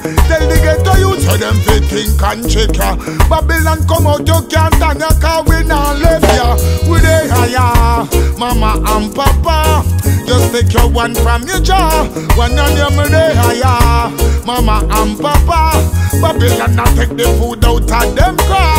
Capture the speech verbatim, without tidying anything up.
Tell the ghetto youth so them fit think and check ya. Babylon come out, you can't stand ya, cause we not left ya. We dey higher, mama and papa. Just take your one from your jaw. One on your me dey higher, mama and papa. Babylon not take the food out of them car.